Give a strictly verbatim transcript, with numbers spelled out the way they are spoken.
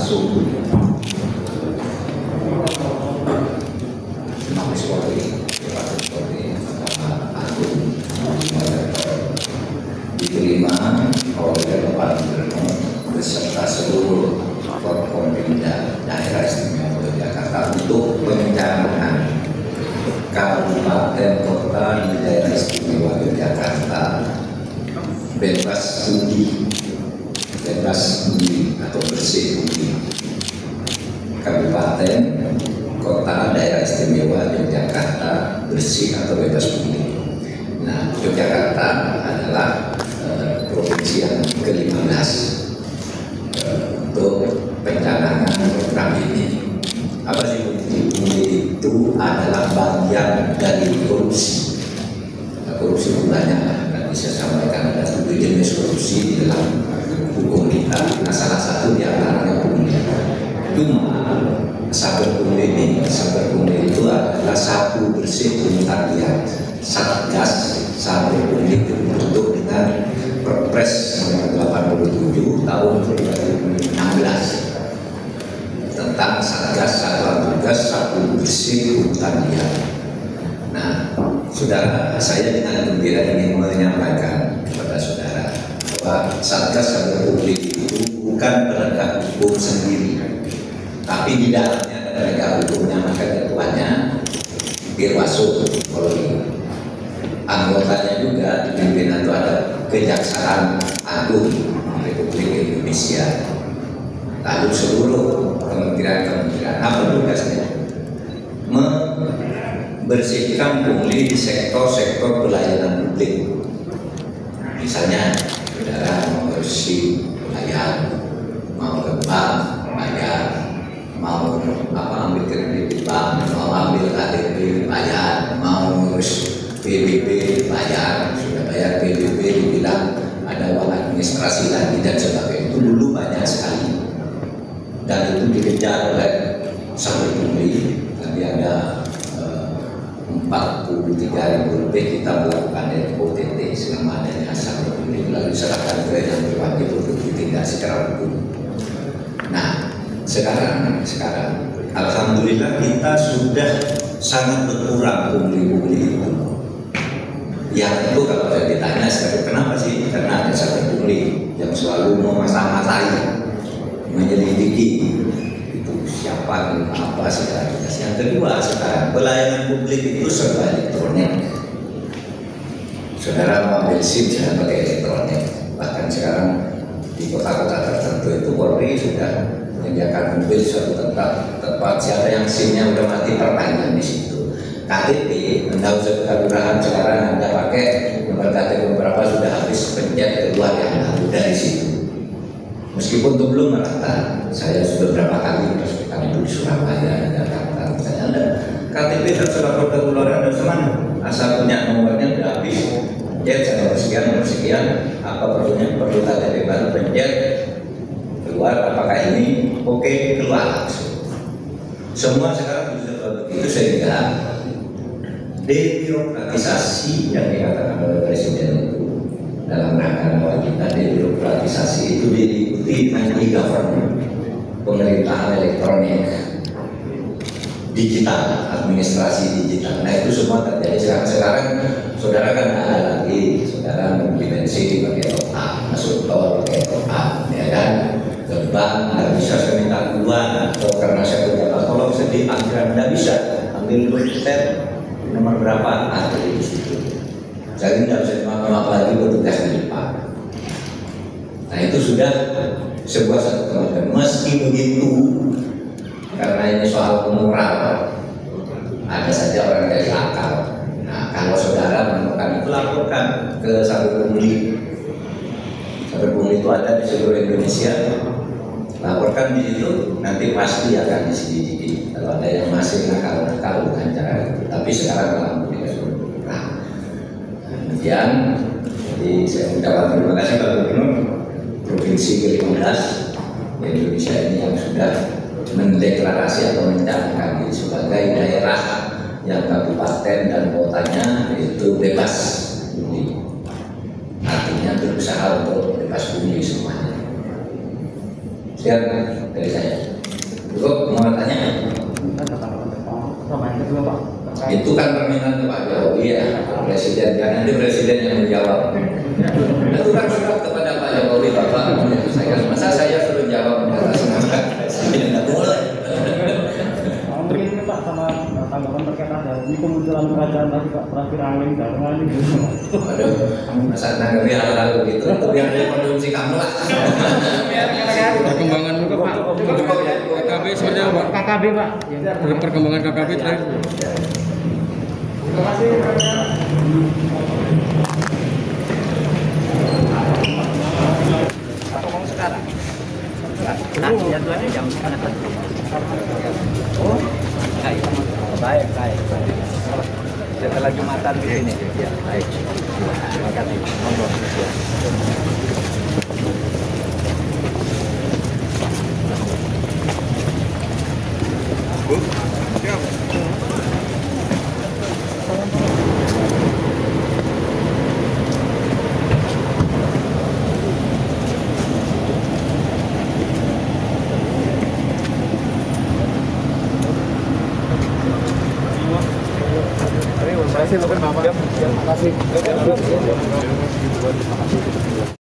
masuk Mabes Polri, Pak Polri, Agung diterima oleh Bapak Gubernur beserta seluruh Forkompimda Daerah Istimewa Yogyakarta untuk perencanaan kabupaten kota di Daerah Istimewa Yogyakarta bebas pungli, bebas pungli atau bersih pungli. Kabupaten kota Daerah Istimewa Yogyakarta bersih atau bebas pungli. Nah, Yogyakarta adalah uh, provinsi yang ke lima belas uh, untuk pencanangan program ini. Apa sih pungli? Pungli itu adalah bagian dari korupsi. Nah, korupsi itu banyak lah. Saya sampaikan ada tujuh jenis korupsi di dalam hukum kita. Nah, salah satu di antaranya pungli. Cuma saber pungli ini, saber pungli itu adalah satu bersih pungutan liar. Satgas saber pungli itu dibentuk dengan Perpres nomor delapan puluh tujuh tahun dua ribu enam belas tentang Satgas Satuan Tugas Saber Bersih Pungutan Liar. Nah, saudara, saya dengan gembira ingin menyampaikan kepada saudara bahwa Satgas Saber Pungli itu bukan penegak hukum sendiri, tapi di dalamnya ada penegak hukumnya, maka ketuanya Irwasum Polri. Anggotanya juga dipimpin atau ada Kejaksaan Agung Republik Indonesia. Lalu seluruh kementerian-kementerian apa tugasnya? Membersihkan pungli di sektor-sektor pelayanan publik. Misalnya, saudara mau bersih bayar, mau ke bank bayar, mau apa ambil kredit di bank, mau ambil K T P bayar, mau ngurus P B B bayar, sudah bayar P B B dibilang ada uang administrasi lagi dan sebagainya. Itu dulu banyak sekali dan itu dikejar oleh saber pungli. Tadi ada empat puluh tiga ribu lebih kita melakukan O T T selama adanya saber pungli, lalu diserahkan ke yang berwajib untuk ditindak secara hukum. Nah, sekarang sekarang alhamdulillah kita sudah sangat berkurang pungli-pungli itu. Yang itu kalau saya ditanya sekarang kenapa sih? Karena ada saber pungli yang selalu memasang-matai, menyelidiki itu siapa, apa segala jenis. Yang kedua, sekarang pelayanan publik itu serba elektronik. Saudara mau ambil SIM jangan pakai elektronik. Bahkan sekarang di kota-kota tertentu itu Polri sudah menyediakan mobil suatu tempat tempat siapa yang SIM-nya udah mati perpanjang di situ. K T P, anda usah kelurahan sekarang anda pakai nomor K T P beberapa sudah habis, pencet keluar yang lalu dari situ. Meskipun itu belum merata, saya sudah berapa kali terus kami di Surabaya, Jakarta, misalnya anda K T P harus lapor ke kelurahan dan semana, asal punya nomornya sudah habis, pencet nomor sekian, nomor sekian, apa perlunya perlu K T P baru, pencet keluar, apakah ini oke, keluar langsung. Semua sekarang sudah begitu sehingga debirokratisasi yang dikatakan oleh Presiden itu dalam rangka bahwa kita debirokratisasi itu diikuti dengan e-government, pemerintahan elektronik, digital, administrasi digital. Nah itu semua terjadi sekarang. Sekarang saudara kan ada lagi, saudara membeli bensin pakai top up, masuk tol pakai top up, ya kan? Ke bank nggak bisa saya minta keluar atau karena saya punya tolong sedih anggaran nggak bisa ambil dompet nomor berapa ada di situ. Jadi tidak bisa maaf lagi bertugas di depan. Nah itu sudah sebuah satu kemajuan. Meski begitu, karena ini soal moral, ada saja orang dari akal. Nah kalau saudara menemukan itu laporkan ke saber pungli. Saber pungli itu ada di seluruh Indonesia. Laporkan di situ, nanti pasti akan diselidiki. Kalau ada yang masih nakal-nakal dengan cara itu. Tapi sekarang alhamdulillah sudah berkurang. Kemudian, jadi saya ucapkan terima kasih kepada Gubernur Provinsi ke lima belas di Indonesia ini yang sudah mendeklarasi atau mencanangkan diri sebagai daerah yang kabupaten dan kotanya itu bebas pungli. Artinya berusaha untuk bebas pungli semuanya. Sekian dari saya. Cukup, mau tanya? Sama yang kedua Pak. Itu kan permintaan Pak Jokowi ya, Presiden. Kan nanti Presiden yang menjawab. Itu kan surat kepada Pak Jokowi, Bapak. Saya masa saya suruh jawab atas nama Presiden, nggak boleh. Mungkin ini Pak sama tanggapan terkait ada di kemunculan kerajaan tadi Pak terakhir angin barengan gitu. Waduh, masa nanggapi hal-hal begitu itu biar dia konsumsi kamu lah. Perkembangan juga Pak. K K B seperti apa Pak? K K B Pak. Perkembangan K K B terakhir. Terima kasih. Apa mau sekarang? Nah, jadwalnya jam sekarang. Oh, baik, baik, baik. Setelah Jumatan di sini. Ya, baik. Terima kasih. Monggo. Bu, siap. Terima kasih, Bapak. Terima kasih.